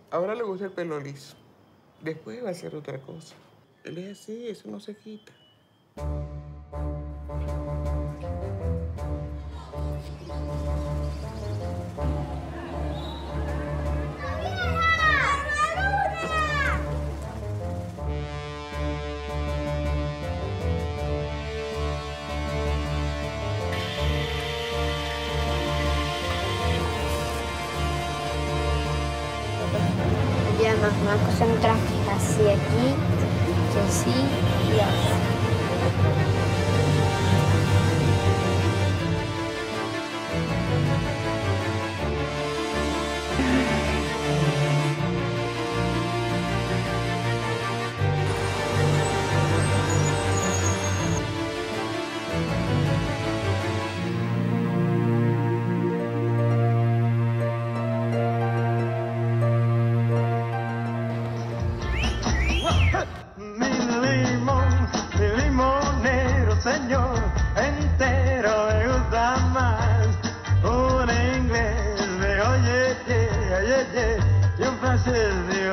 Ahora le gusta el pelo liso. Después va a hacer otra cosa. Él es así, eso no se quita. Ya mamá concentraste así aquí, que sí y así. Mi limonero, señor, entero me gusta más. Un inglés de oye, y un francés de